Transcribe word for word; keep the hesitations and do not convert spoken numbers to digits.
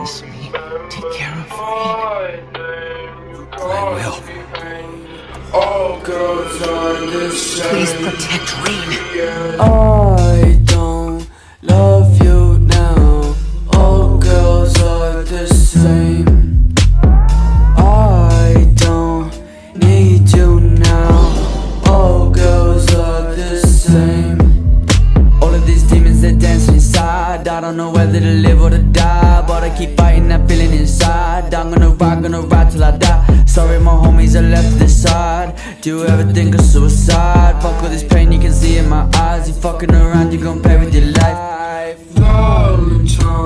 Kiss me. Take care of Rain. I will. All girls are the same. Please protect Rain. I don't love you now. All girls are the same. I don't need you now. All girls are the same. All of these demons that dance inside, I don't know whether to live or to die, but I keep fighting that feeling inside. I'm gonna ride, gonna ride till I die. Sorry my homies are left to the side. Do you ever think of suicide? Fuck with this pain you can see in my eyes. You fucking around, you gon' pay with your life. Valentine.